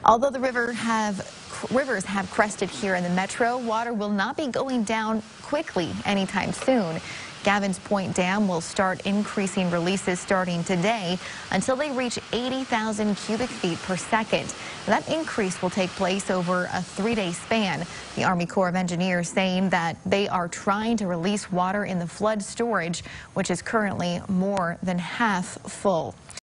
Although the rivers have crested here in the metro, water will not be going down quickly anytime soon. Gavins Point Dam will start increasing releases starting today until they reach 80,000 cubic feet per second. That increase will take place over a 3-day span. The Army Corps of Engineers saying that they are trying to release water in the flood storage, which is currently more than half full.